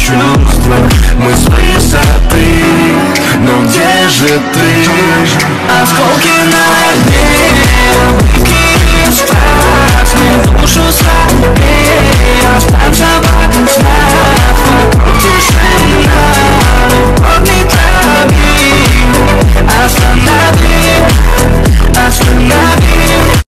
чувства, мы с высоты. Но где же ты? Осколки на дне, страстные душу